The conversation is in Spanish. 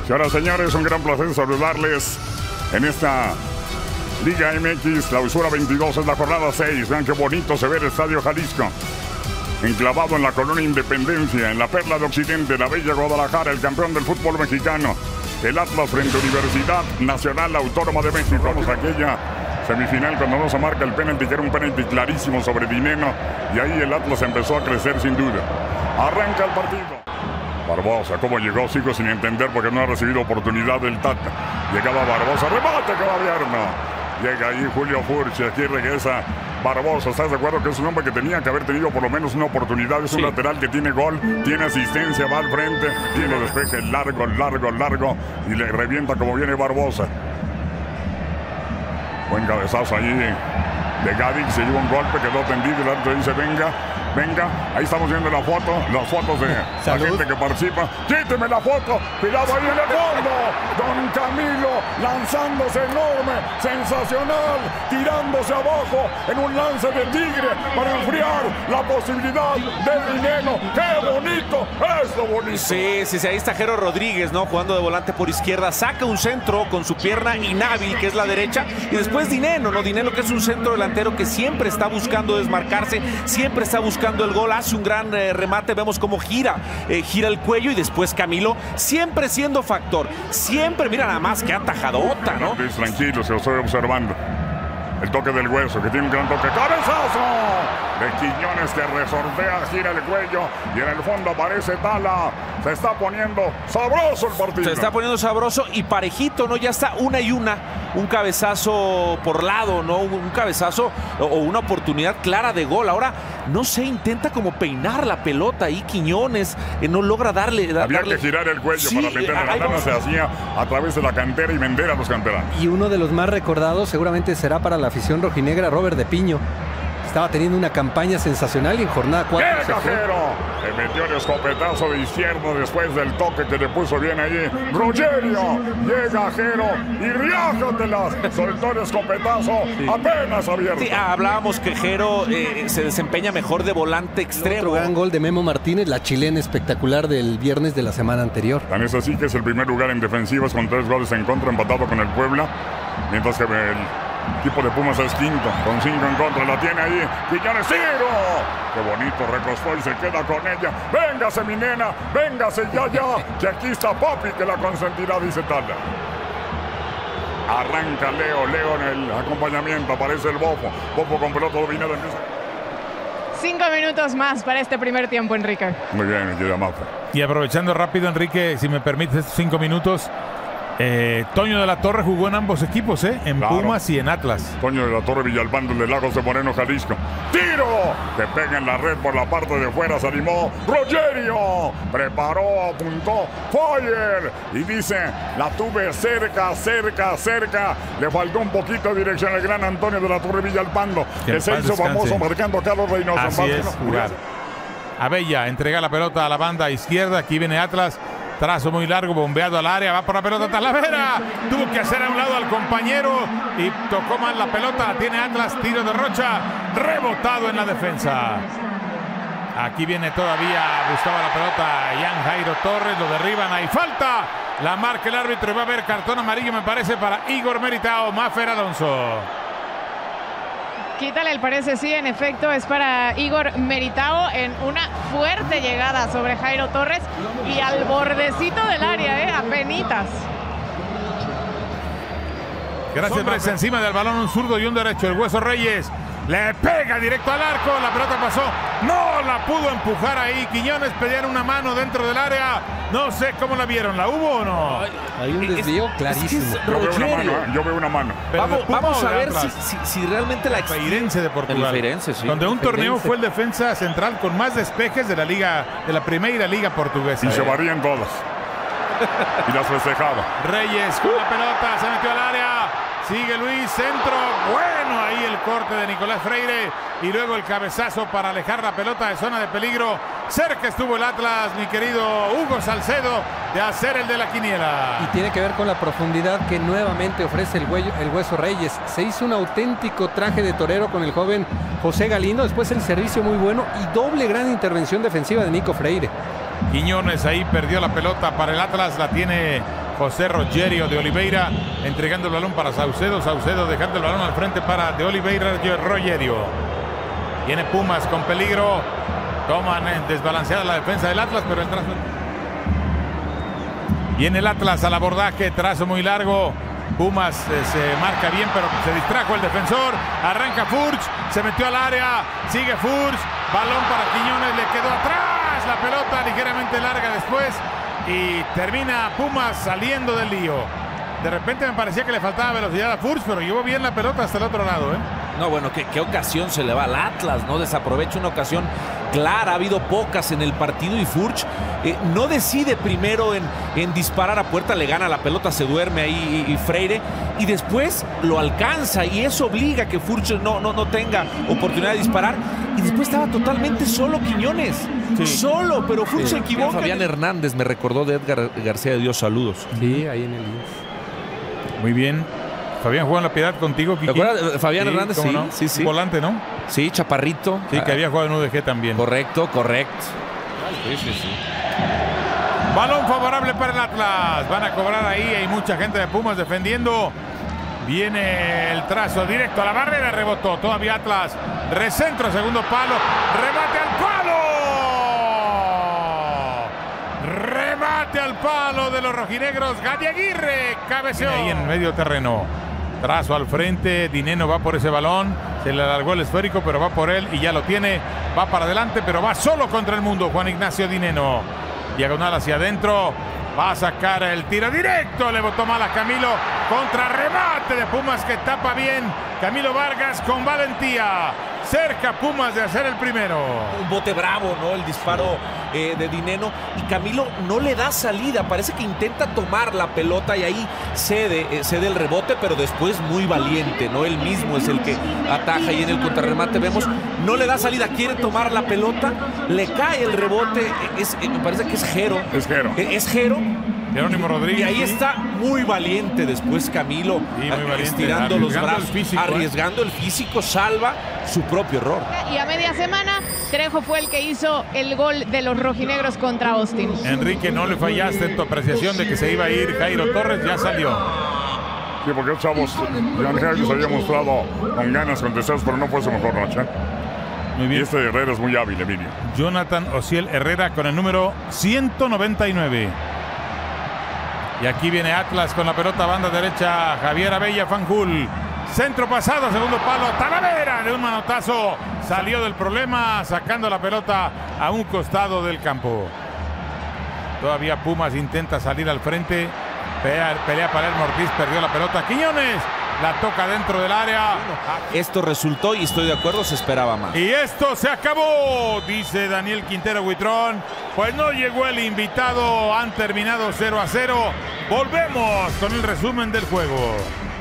Señoras y señores, un gran placer saludarles en esta Liga MX, clausura 22, es la jornada 6. Vean qué bonito se ve el Estadio Jalisco, enclavado en la colonia Independencia, en la perla de Occidente, la bella Guadalajara, el campeón del fútbol mexicano, el Atlas frente a Universidad Nacional Autónoma de México. Vamos a aquella semifinal cuando no se marca el penalti, que era un penalti clarísimo sobre Dineno, y ahí el Atlas empezó a crecer sin duda. Arranca el partido. Barbosa, ¿cómo llegó? Sigo sin entender porque no ha recibido oportunidad del Tata. Llegaba Barbosa, remate que gobierno. Llega ahí Julio Furchi, aquí regresa Barbosa. ¿Estás de acuerdo que es un hombre que tenía que haber tenido por lo menos una oportunidad? Es un lateral que tiene gol, tiene asistencia, va al frente, tiene despeje largo y le revienta como viene Barbosa. Buen cabezazo ahí de Gavic, se lleva un golpe, quedó tendido, el árbitro dice venga, ahí estamos viendo las fotos de la gente que participa. ¡Quíteme la foto! ¡Cuidado ahí en el fondo! Don Camilo lanzándose enorme, sensacional, tirándose abajo en un lance de tigre para enfriar la posibilidad de Dineno. ¡Qué bonito! ¡Eso bonito! Sí, ahí está Jero Rodríguez, ¿no? Jugando de volante por izquierda, saca un centro con su pierna inhábil, que es la derecha, y después Dineno, ¿no? Dineno, que es un centro delantero que siempre está buscando desmarcarse, siempre está buscando el gol, hace un gran remate, vemos cómo gira el cuello, y después Camilo, siempre siendo factor, siempre, mira nada más que atajadota, ¿no? Tranquilo, se lo estoy observando. El toque del Hueso, que tiene un gran toque. ¡Cabezazo! De Quiñones, que resortea, gira el cuello, y en el fondo aparece Tala. Se está poniendo sabroso el partido. Se está poniendo sabroso y parejito, ¿no? Ya está una y una. Un cabezazo por lado, ¿no? Un cabezazo o una oportunidad clara de gol. Ahora, no sé, intenta como peinar la pelota ahí Quiñones. No logra darle... Había que girar el cuello para meter la lana. Se hacía a través de la cantera y vender a los canteranos. Y uno de los más recordados seguramente será para la afición rojinegra, Robert de Piño. Estaba teniendo una campaña sensacional y en jornada 4 ¡Llega Jero! Le metió el escopetazo de izquierdo después del toque que le puso bien allí Rogerio. Llega Jero y riájatelas. Soltó el escopetazo apenas abierto. Sí, hablábamos que Jero se desempeña mejor de volante extremo. Otro gran gol de Memo Martínez, la chilena espectacular del viernes de la semana anterior. Tan es así que es el primer lugar en defensivas con 3 goles en contra, empatado con el Puebla. Mientras que el equipo de Pumas es quinto, con 5 en contra. La tiene ahí Quiñones, tiro. Qué bonito, recostó y se queda con ella. Véngase mi nena, véngase ya, que aquí está papi que la consentirá, dice Tala. Arranca Leo en el acompañamiento, aparece el Bofo con pelota dominada. 5 minutos más para este primer tiempo, Enrique. Muy bien, querida Mafa. Y aprovechando rápido, Enrique, si me permites estos 5 minutos, Toño de la Torre jugó en ambos equipos, en Pumas y en Atlas. Toño de la Torre Villalpando de Lagos de Moreno, Jalisco. ¡Tiro! Que pega en la red por la parte de fuera, se animó Rogerio. Preparó, apuntó, ¡fire! Y dice, la tuve cerca. Le faltó un poquito de dirección al gran Antonio de la Torre Villalpando, que se hizo famoso marcando a Carlos Reynoso. Así es, jugar. Abella entrega la pelota a la banda izquierda, aquí viene Atlas. Trazo muy largo, bombeado al área, va por la pelota Talavera. Tuvo que hacer a un lado al compañero y tocó mal la pelota. La tiene Atlas, tiro de Rocha, rebotado en la defensa. Aquí viene todavía, buscaba la pelota Jan Jairo Torres, lo derriban, hay falta. La marca el árbitro y va a haber cartón amarillo, me parece, para Igor Meritao. Mafer Alonso. Quítale el parece, sí, en efecto, es para Igor Meritao en una fuerte llegada sobre Jairo Torres y al bordecito del área, apenitas. Gracias, Bres, encima del balón un zurdo y un derecho, el Hueso Reyes. Le pega directo al arco, la pelota pasó, no la pudo empujar ahí. Quiñones pedían una mano dentro del área, no sé cómo la vieron, ¿la hubo o no? Hay un desvío clarísimo. Yo veo una mano. Vamos a ver si realmente la Feirense de Portugal, sí. Donde un torneo fue el defensa central con más despejes de la liga, de la primera liga portuguesa. Y se varían todas. Y las festejaba. Reyes con la pelota, se metió al área. Sigue Luis, centro, bueno, ahí el corte de Nicolás Freire y luego el cabezazo para alejar la pelota de zona de peligro. Cerca estuvo el Atlas, mi querido Hugo Salcedo, de hacer el de la quiniela. Y tiene que ver con la profundidad que nuevamente ofrece el Hueso Reyes. Se hizo un auténtico traje de torero con el joven José Galindo, después el servicio muy bueno y doble gran intervención defensiva de Nico Freire. Quiñones ahí perdió la pelota para el Atlas, la tiene José Rogerio de Oliveira entregando el balón para Saucedo. Saucedo dejando el balón al frente para de Oliveira, Rogerio. Viene Pumas con peligro. Toman desbalanceada la defensa del Atlas, pero el trazo... Viene el Atlas al abordaje, trazo muy largo. Pumas se marca bien, pero se distrajo el defensor. Arranca Furch, se metió al área. Sigue Furch, balón para Quiñones, le quedó atrás. La pelota ligeramente larga después. Y termina Pumas saliendo del lío. De repente me parecía que le faltaba velocidad a Furch, pero llevó bien la pelota hasta el otro lado, ¿eh? No, bueno, ¿qué ocasión se le va al Atlas, ¿no? Desaprovecha una ocasión clara, ha habido pocas en el partido y Furch no decide primero en disparar a puerta, le gana la pelota, se duerme ahí y Freire, y después lo alcanza y eso obliga a que Furch no tenga oportunidad de disparar, y después estaba totalmente solo Quiñones, solo, pero Furch se equivoca. Fabián Hernández me recordó de Edgar García de Dios, saludos. Sí, ahí en el Muy bien. Fabián jugó en La Piedad contigo, Kiki. ¿Te acuerdas? Fabián Hernández, ¿cómo sí, no? sí. Volante, ¿no? Sí, chaparrito. Sí, que había jugado en UDG también. Correcto. Sí. Balón favorable para el Atlas. Van a cobrar ahí. Hay mucha gente de Pumas defendiendo. Viene el trazo directo a la barrera. Rebotó. Todavía Atlas. Recentro, segundo palo. Remate al palo. Remate al palo de los rojinegros. Gadi Aguirre cabeceó. Ahí en medio terreno. Trazo al frente, Dineno va por ese balón, se le alargó el esférico, pero va por él y ya lo tiene, va para adelante, pero va solo contra el mundo, Juan Ignacio Dineno. Diagonal hacia adentro, va a sacar el tiro directo, le botó mal a Camilo, contra remate de Pumas que tapa bien, Camilo Vargas con valentía. Cerca Pumas de hacer el primero. Un bote bravo, ¿no? El disparo de Dineno. Y Camilo no le da salida. Parece que intenta tomar la pelota y ahí cede el rebote, pero después muy valiente, ¿no? Él mismo es el que ataja y en el contrarremate vemos, no le da salida, quiere tomar la pelota, le cae el rebote. Me parece que es Jero. Es Jero. Jerónimo Rodríguez. Y ahí está muy valiente después Camilo, estirando los brazos, arriesgando el físico, salva su propio error. Y a media semana, Trejo fue el que hizo el gol de los rojinegros contra Austin. Enrique, no le fallaste en tu apreciación de que se iba a ir Jairo Torres, ya salió. Sí, porque chavos, Jan Jairo se había mostrado con ganas, con deseos, pero no fue su mejor noche. Muy bien. Y este Herrera es muy hábil, Emilio. Jonathan Ociel Herrera con el número 199. Y aquí viene Atlas con la pelota, banda derecha, Javier Abella, Fanjul. Centro pasado, segundo palo, Talavera de un manotazo. Salió del problema, sacando la pelota a un costado del campo. Todavía Pumas intenta salir al frente. Pelea Palermo Ortiz, perdió la pelota. Quiñones la toca dentro del área. Esto resultó, y estoy de acuerdo, se esperaba más. Y esto se acabó, dice Daniel Quintero Huitrón. Pues no llegó el invitado, han terminado 0-0. Volvemos con el resumen del juego.